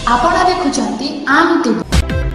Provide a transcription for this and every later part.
आपण देखुचंती आम टीवी।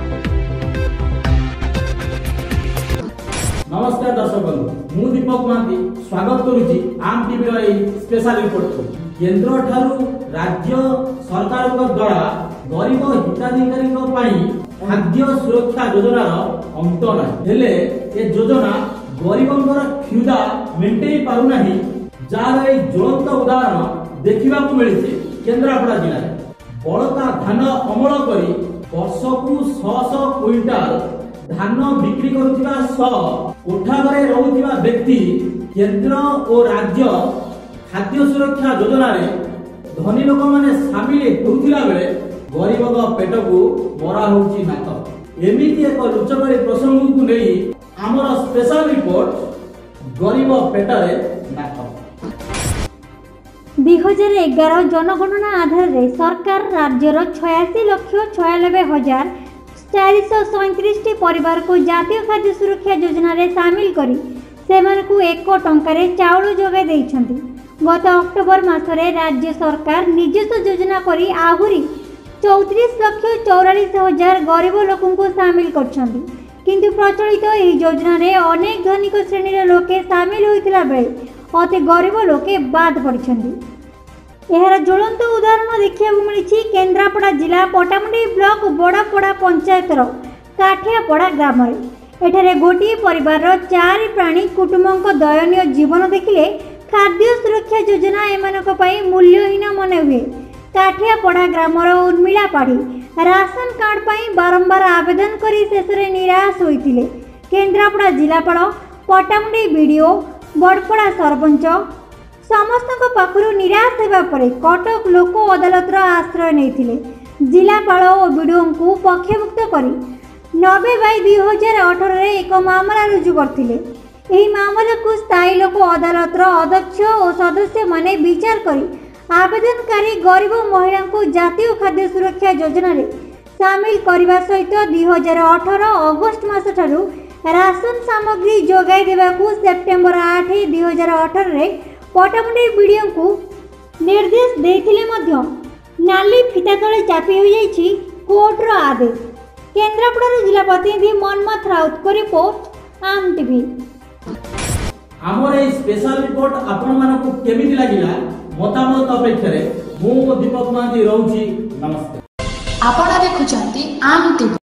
नमस्कार दर्शक बंधु मु दीपक महांती स्वागत करुची आम टीवी रो स्पेशल रिपोर्ट को। केंद्र ठारू राज्य सरकार द्वारा गरीब हिताधिकारी खाद्य सुरक्षा योजना अंत ना हेले ए योजना गरीबंकर क्षुधा मेंटेई पारु नाही। जार ए ज्वलंत उदाहरण देखिबा को मिलिछि केन्द्रापड़ा जिले में। बड़का धान अमल करी वर्षकु 600 क्विंटाल धान बिक्री करुथिबा कोठा घरे रहुथिबा व्यक्ति केंद्र और राज्य खाद्य सुरक्षा योजना रे धनी लोक माने शामिल होउथिला बेले गरीब पेट को मरा होउची नाक। एमिति एक लुचकारी प्रसंग को नै हमर स्पेशल रिपोर्ट गरीब पेटरे नाक। 2011 जनगणना आधार रे सरकार राज्यर 86,96,437 परिवार को जातीय खाद्य सुरक्षा योजना रे शामिल करी सेमानकु 1 टंका रे चाउल जोगाई दैछंती। गत अक्टोबर मासरे राज्य सरकार निजस्व योजना करी आहुरी 34,44,000 गरीब लोकन को शामिल करछंती। किंतु प्रचलित एही योजना रे अनेक धनिक श्रेणी रे लोके शामिल होइतिला बेले अति गरीब लोके बाद पड़छंती। एहार ज्वलंत उदाहरण देखिया मिली केन्द्रापड़ा जिला पटामुंडी ब्लॉक बड़ापड़ा पंचायतर काठियापड़ा ग्राम रे। एठारे गोटे परिवार 4 प्राणी कुटुंबक दयनीय जीवन देखिले खाद्य सुरक्षा योजना एमानक पई मूल्यहीन मन हुए। काठियापड़ा ग्रामर उर्मिला पाढ़ी राशन कार्ड पई बारंबार आवेदन करी शेषरे निराश होइतिले। केन्द्रापड़ा जिलापाल पटामुंडी बीडीओ बड़पड़ा सरपंच समस्त पाखरु निराश हेबा परे कटक लोक अदालत आश्रय नेइथिले। जिलापाल और बीडीओ को पक्षभुक्त करी 90/2018 रे एक मामला रुजु करथिले। एही मामला को स्थायी लोक अदालत अध्यक्ष और सदस्य माने विचार करी आवेदनकारी गरीब महिला को जातीय खाद्य सुरक्षा योजना रे शामिल करबा सहित 2018 अगस्त मास ठारू राशन सामग्री जोगाई देवाकू सेप्टेम्बर 8, 2018 रे पटामुंडी बीडीओ को निर्देश देथिले मध्य नाली फिता तले चापी हो जाइछि कोर्ट रो आदेश। केन्द्रापड़ा जिला प्रतिनिधि मनमथ राउत को रिपोर्ट आम टीवी। हमर ए स्पेशल रिपोर्ट आपण मानको केमिति लागिला मतामत अपेक्षा रे मु दीपक महांती रहउची। नमस्कार। आपण देखुचंती आम टीवी।